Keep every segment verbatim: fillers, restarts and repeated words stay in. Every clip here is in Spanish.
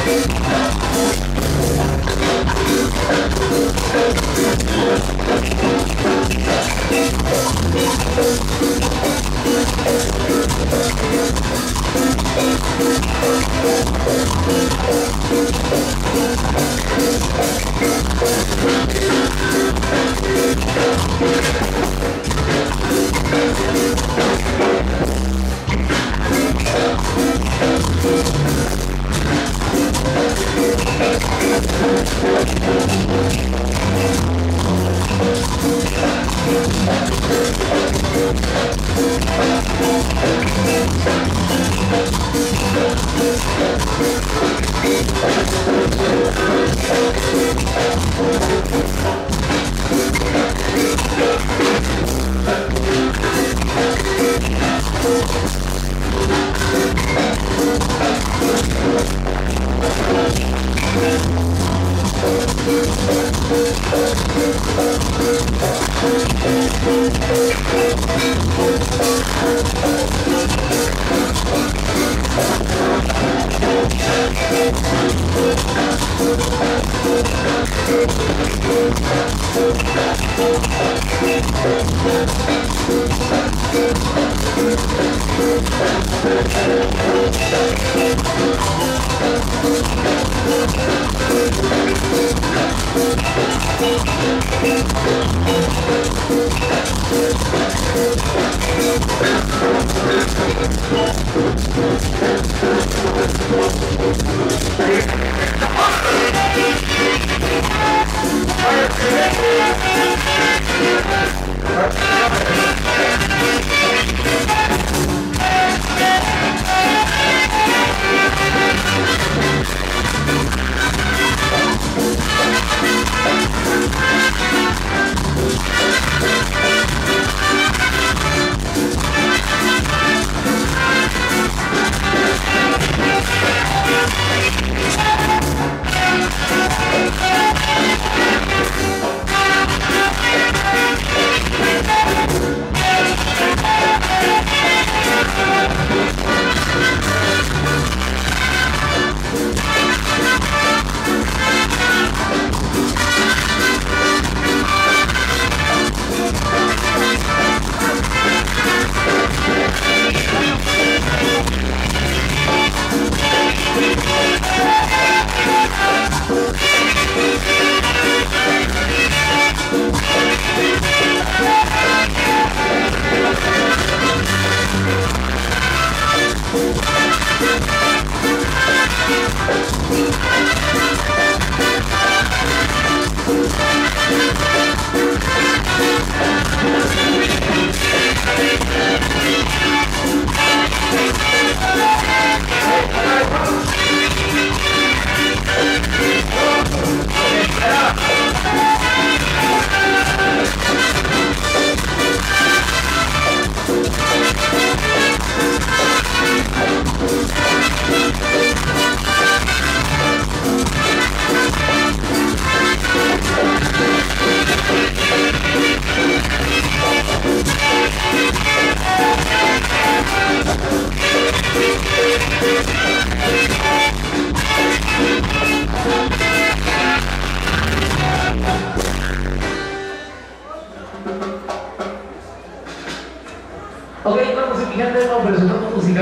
Ok, vamos a mi gente, vamos presentando música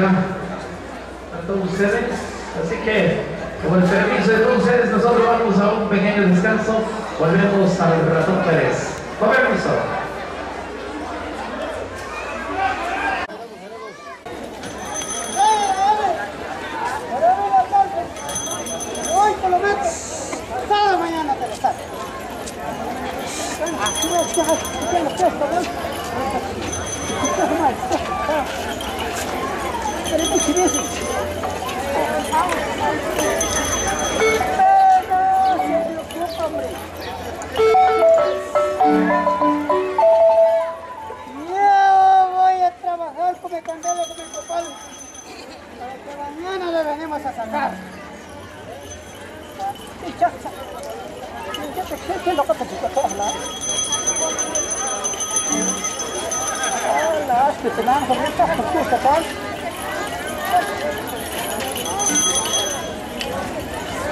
a todos ustedes. Así que, con el permiso de todos ustedes, nosotros vamos a un pequeño descanso. Volvemos al Ratón Pérez. Con permiso. Hoy por lo menos, cada mañana te lo estás. Yo voy a trabajar con mi candela, con mi papá, para que mañana le venimos a sacar. Hola, que tenemos ahorita, ¿por qué está tal?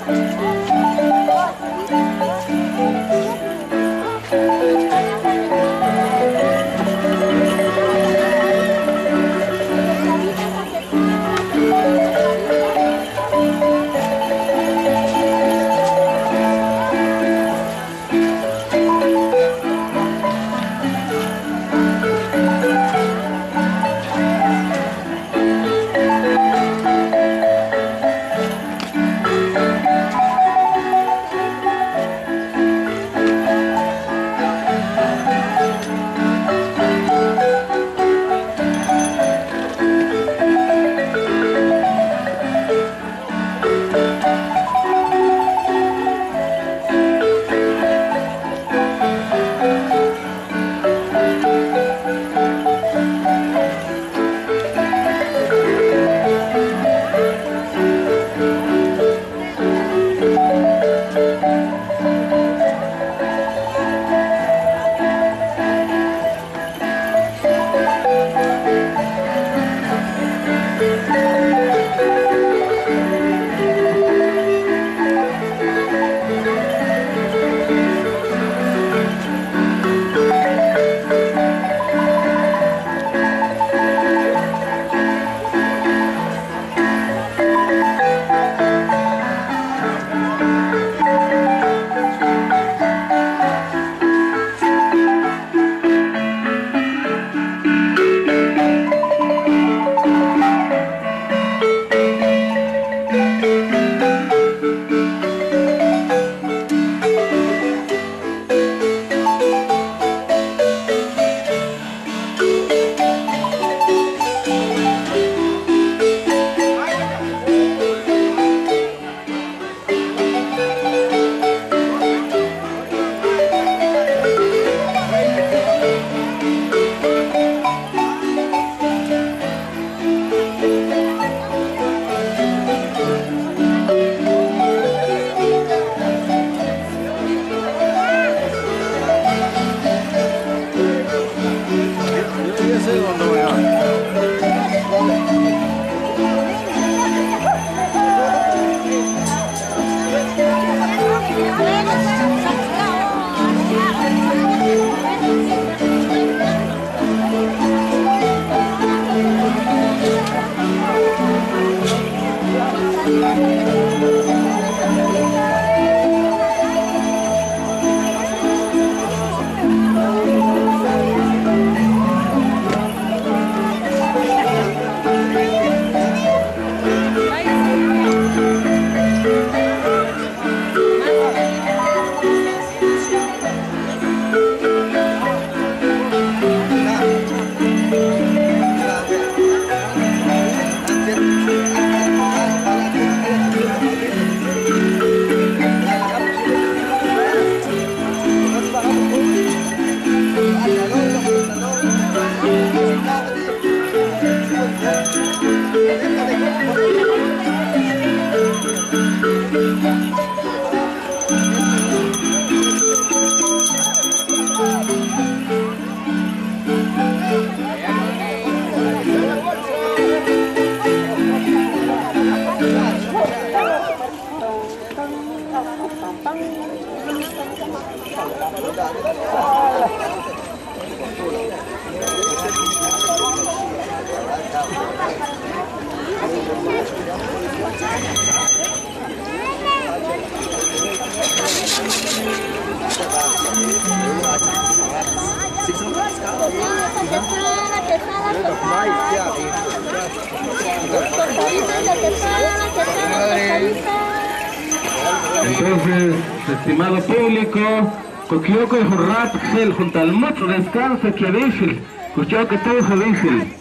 Entonces, estimado público, Coquioco y Jorrat, junto al mucho descanso que dice, Coquioco todo se dice,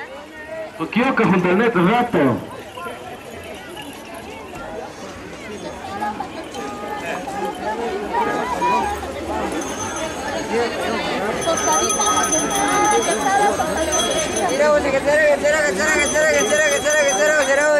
Coquioco junto al neto rato. Mira, vos, que será, que será, que será, que será, que será, que será, que será, que será, que será,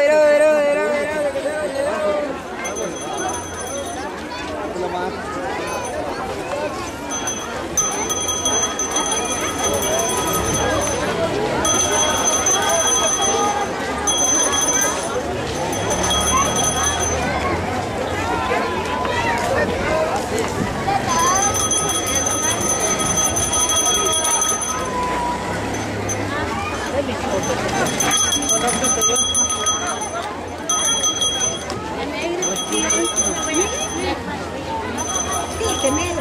que negro.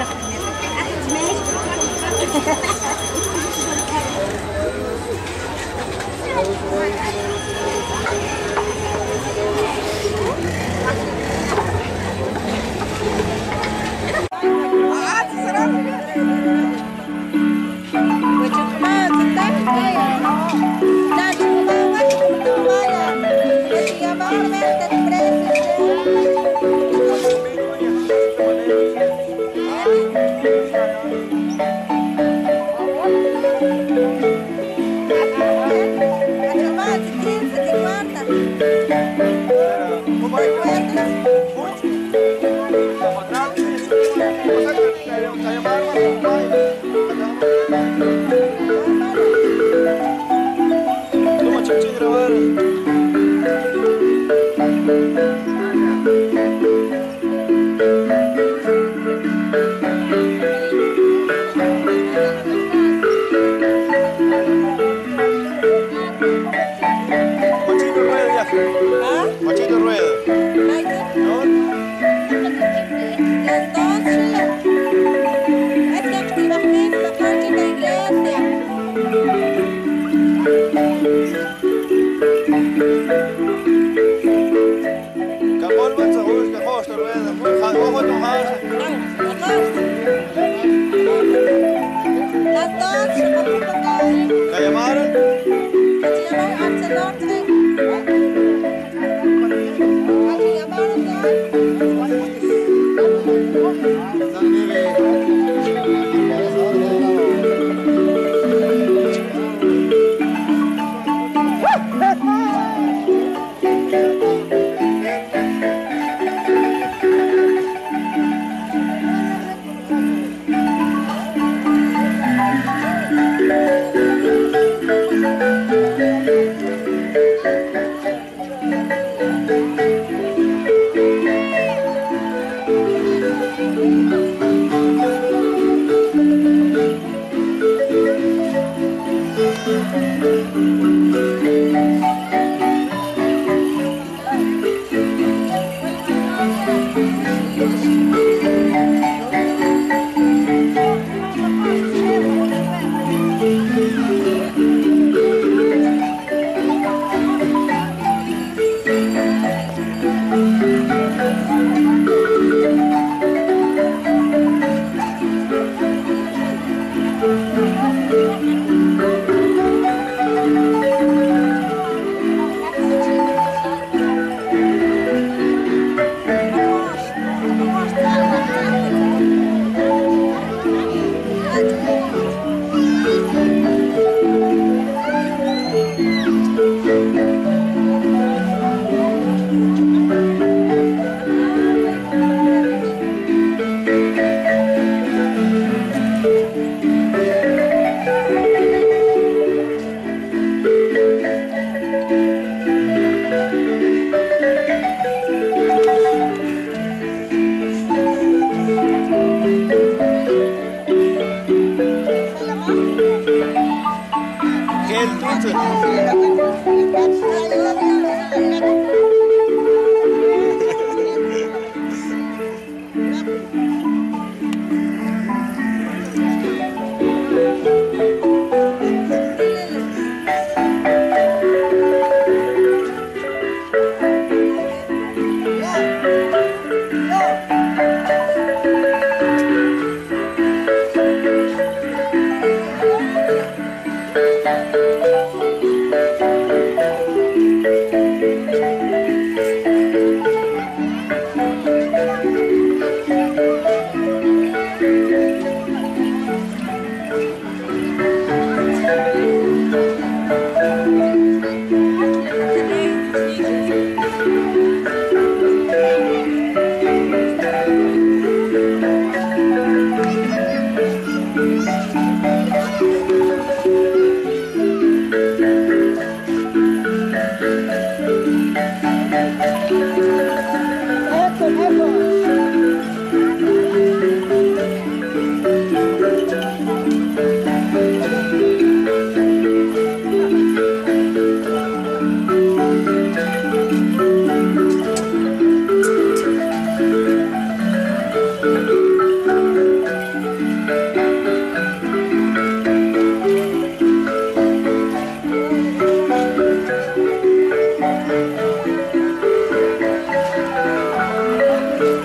Machito Rueda. ¿No? Las dos, es que activamente la parte de la iglesia. Capol van sa hus, kapos to Rueda. Ojo to house. Las dos, ¿Ka llamaron? se llamaron Ancelotti.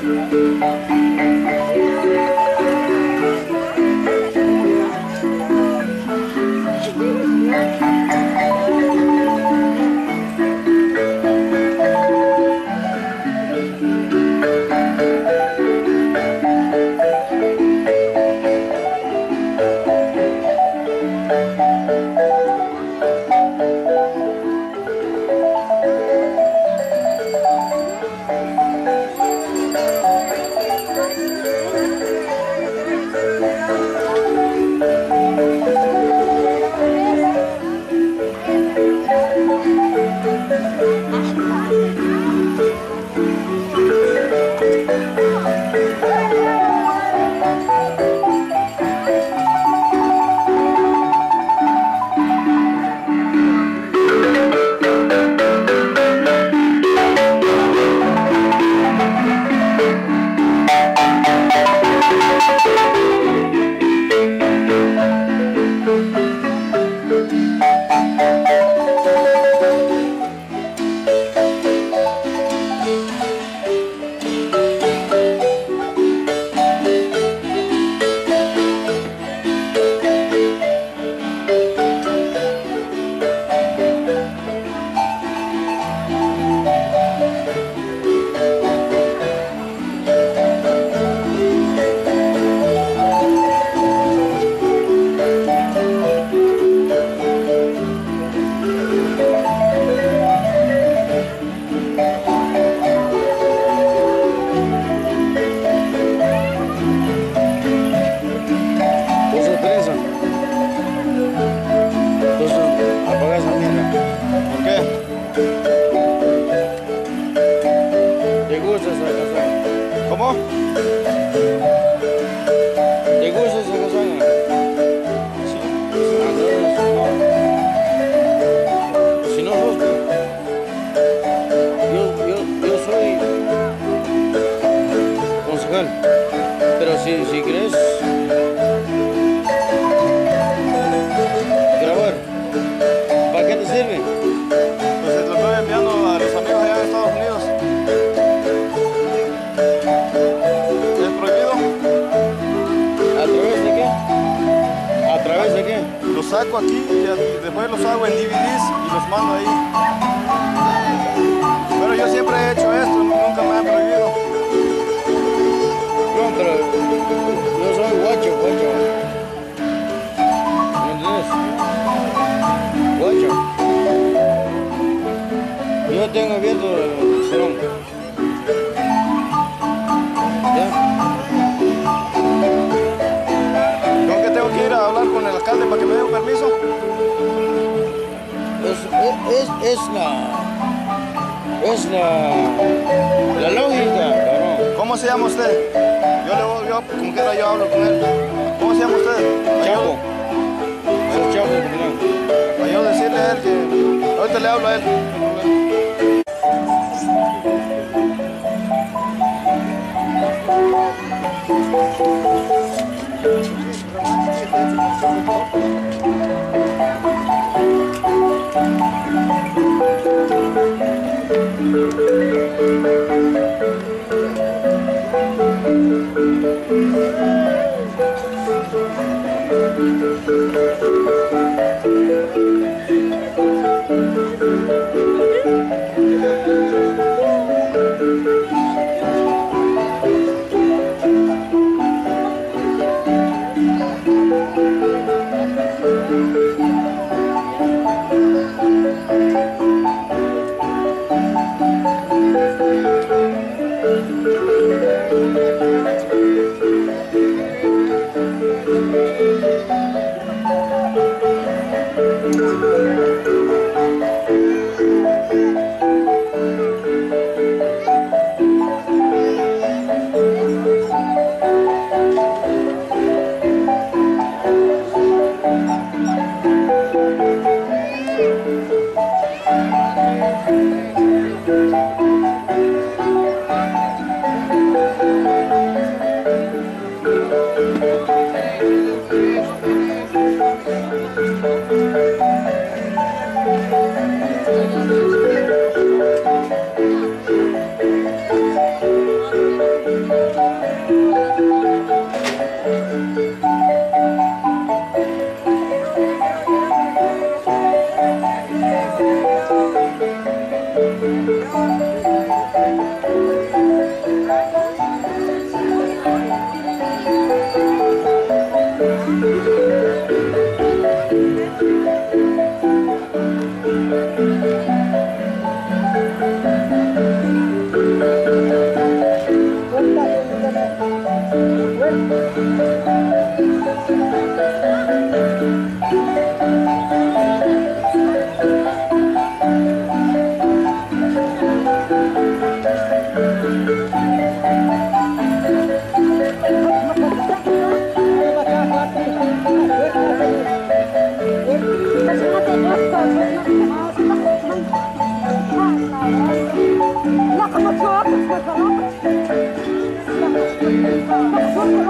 ¿Cómo? ¿Te gusta esa casaca? Sí. Si no, sos, yo, yo, yo soy concejal, pero si, si quieres grabar, ¿para qué te sirve? Pues te lo estoy enviando a los amigos allá en Estados Unidos. ¿Es prohibido? ¿A través de qué? ¿A través de qué? Los saco aquí y después los hago en D V Ds y los mando ahí. Pero yo siempre he hecho esto, nunca me han prohibido. No, pero yo soy guacho, guacho. ¿Me entiendes? Guacho. Yo tengo abierto el salón. ¿Ya? ¿Con qué tengo que ir a hablar con el alcalde para que me dé un permiso? Es, es, es la... Es la... La lógica, cabrón. ¿Cómo se llama usted? Yo le voy, yo, como quiera yo hablo con él. ¿Cómo se llama usted? Para Chapo. yo- Soy Chapo, cabrón. Para yo decirle a él que... Ahorita le hablo a él.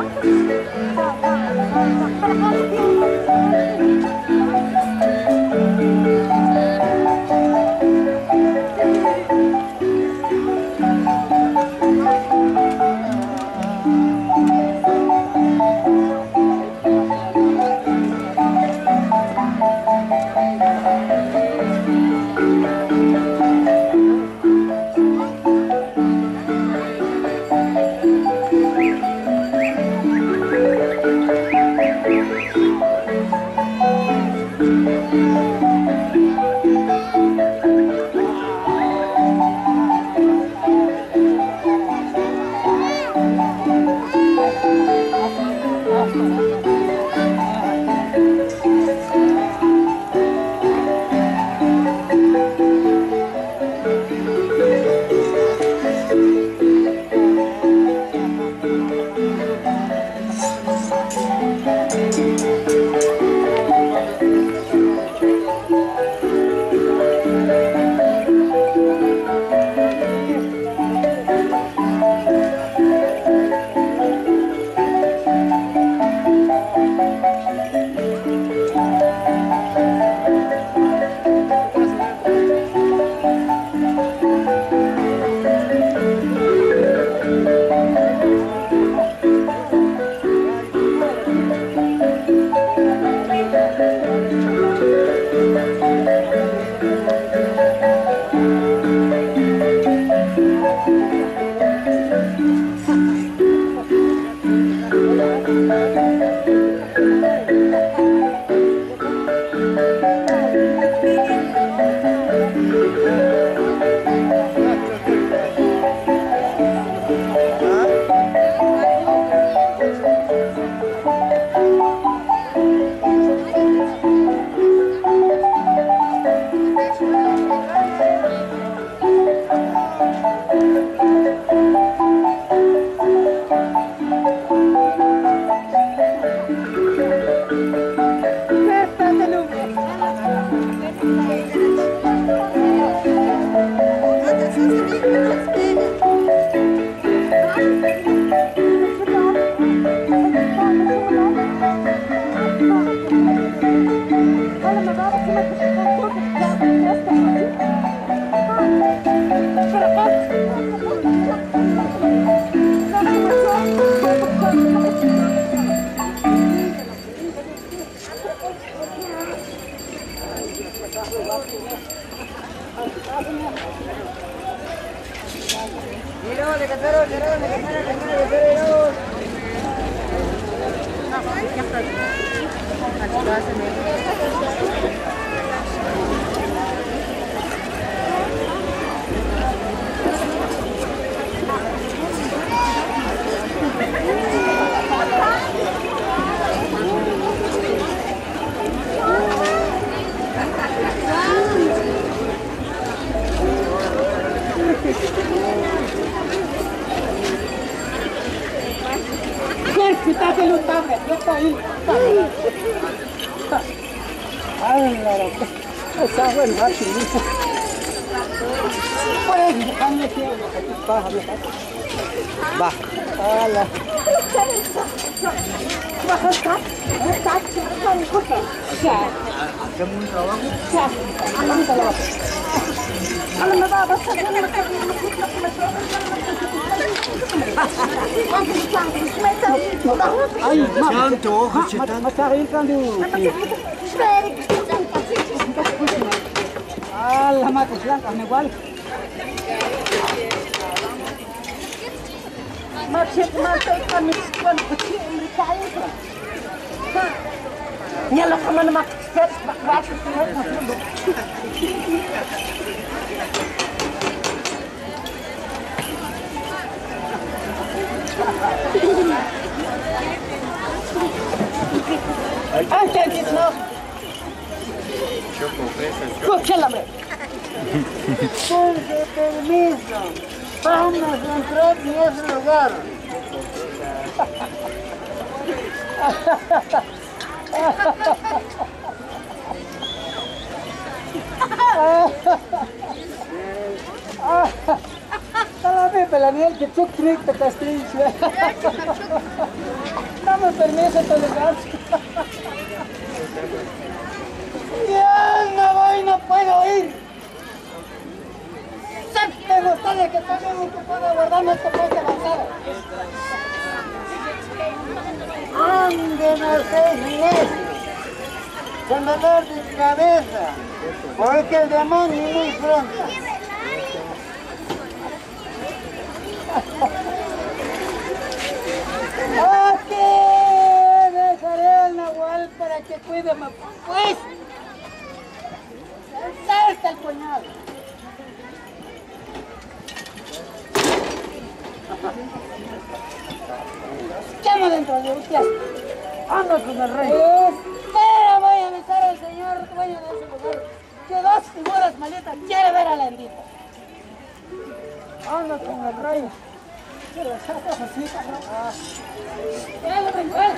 Con permiso, vamos a entrar en ese lugar. Dame Pelaniel que tú crees que Castillo. Dame permiso, tolerancia. Ya no voy, no puedo ir. Siempre me gustaría que también ocupado guardando este puente avanzado. Ande, no seas necio. Con dolor de cabeza. Porque el demonio es muy pronto. Aquí dejaré el nahual para que cuide más pues. Salta el puñal. Llama dentro de usted. Anda con el rey. Espera, voy a avisar al señor dueño de ese lugar que dos figuras maletas quiere ver a la bendita. Anda con el rey. Pero sacas así, ah. ¡Ven, ven, ven!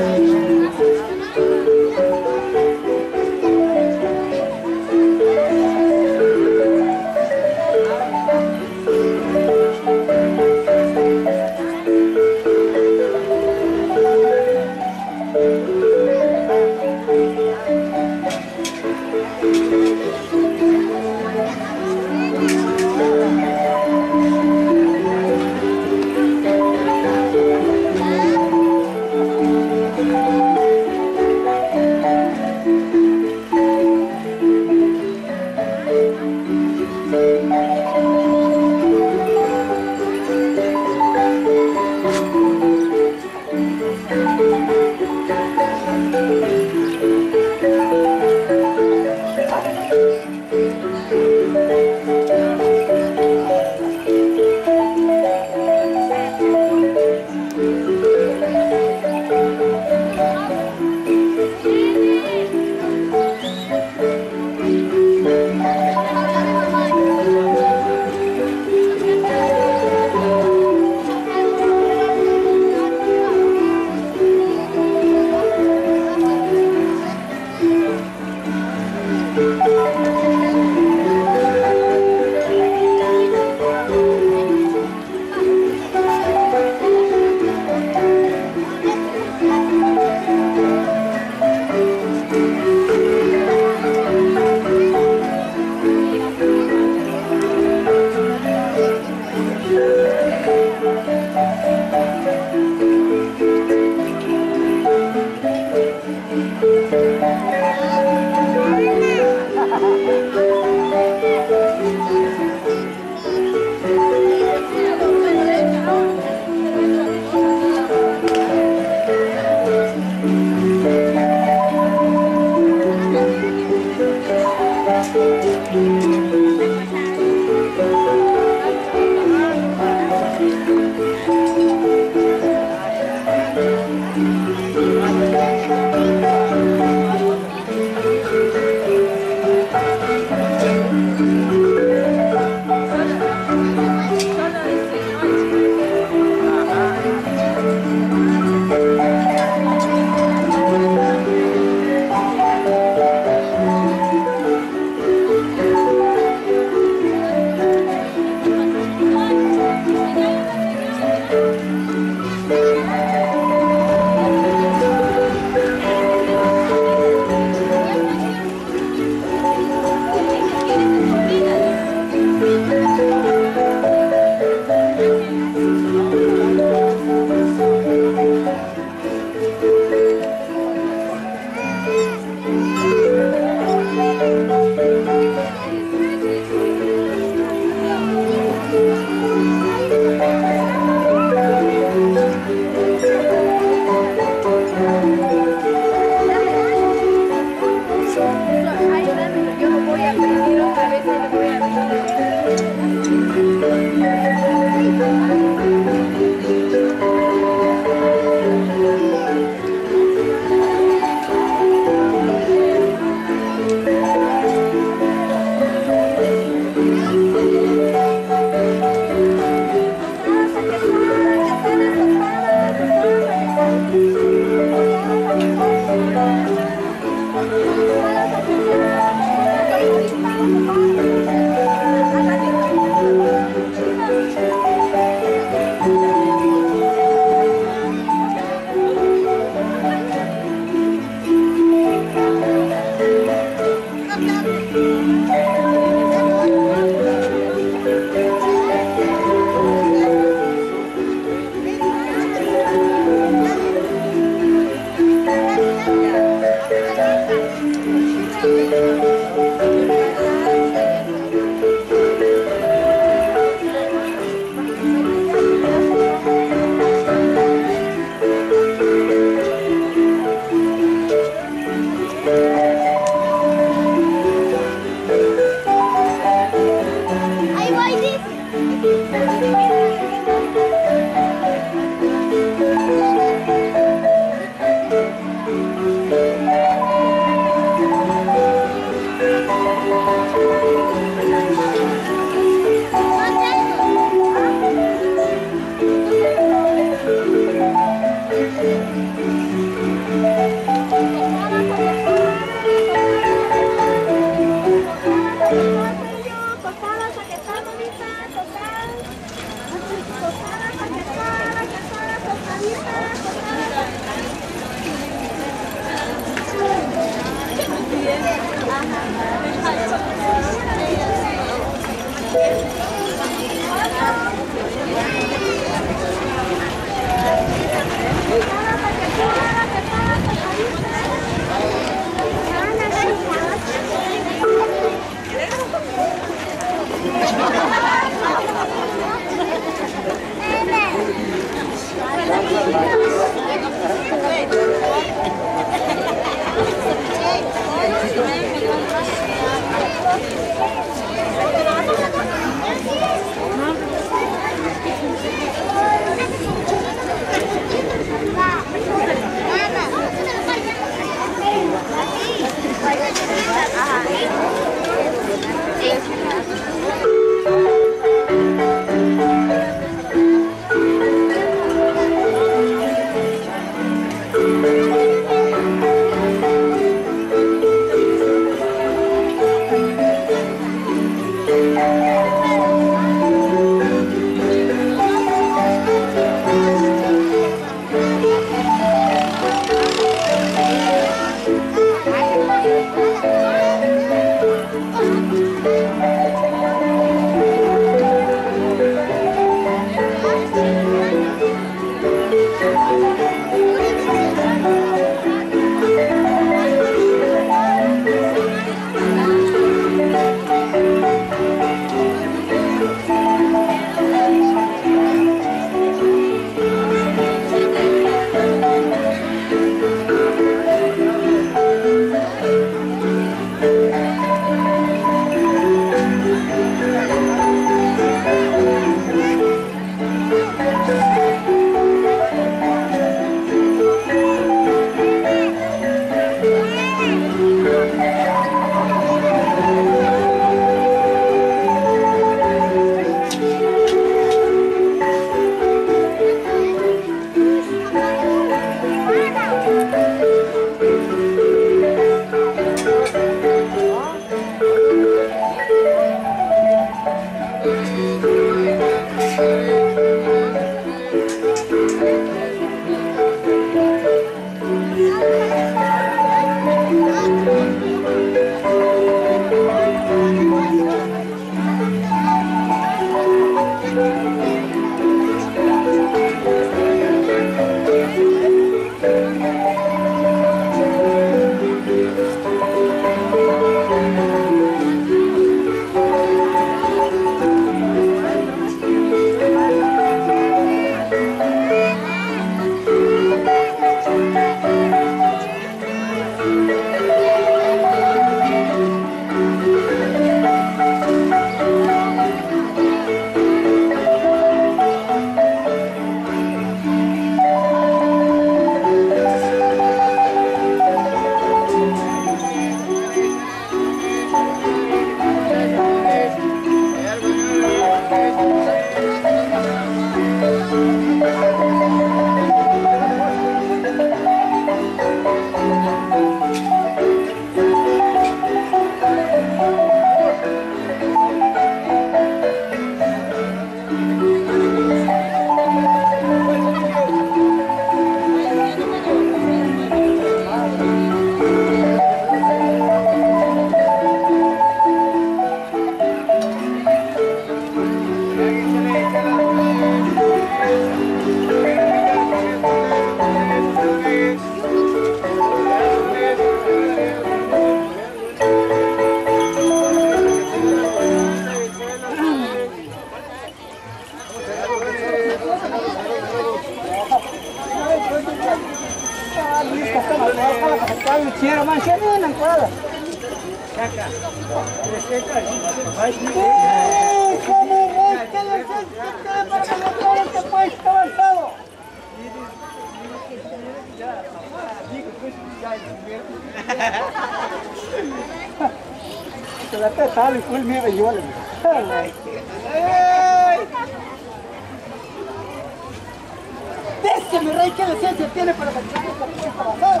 Dice mi rey, ¿qué licencia tiene para sacar esta puesta basada?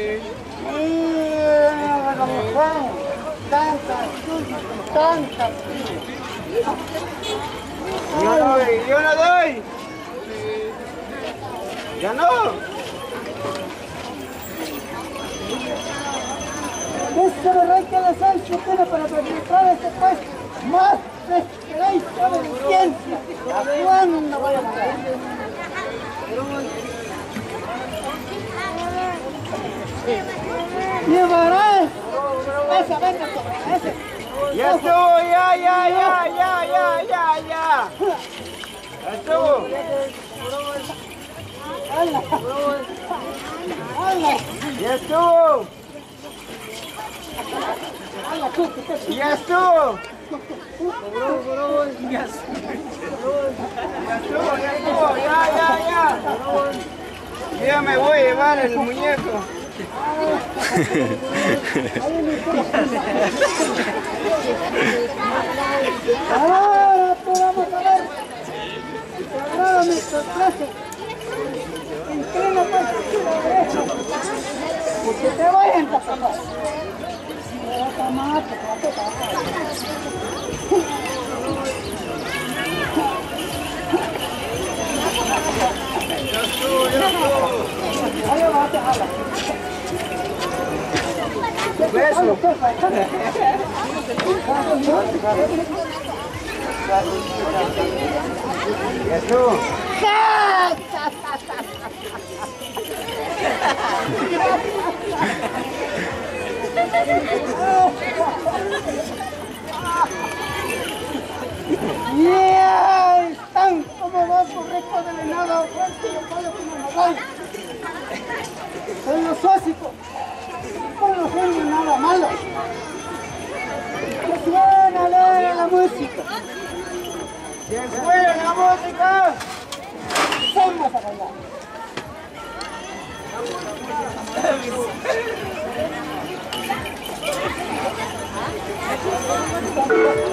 Tantas, tantas. Yo no doy, yo no doy. Ya no. Dice mi rey, ¿qué licencia tiene para administrar este puesto? Más queréis saber ciencia. ¿A cuándo voy a pagar? Llevarás esa venta sobre ese. Ya estuvo, ya, ya, ya, ya, ya, ya, ya. Ya estuvo. ¡Hala! ¡Hala! Ya estuvo. ¡Hala, tú, tú, tú! Ya estuvo. ¡Ya! Ya estuvo, ya estuvo, ya, ya, ya. Ya me voy a llevar el muñeco. Ahora pues vamos a ver. Ahora me sorprende. Entrena pues aquí la derecha. Porque te vayan a tapar. Pero tomate, tomate, ahí va, te jala. Beso. Ya estuvo. ¡Yeah! Están como dos correctos de venado, fuerte y pollo como nogal. Soy los ósicos. No no hacen nada malo. Que suena alegre la música. ¡Que suene la música! Vamos a bailar. Thank you.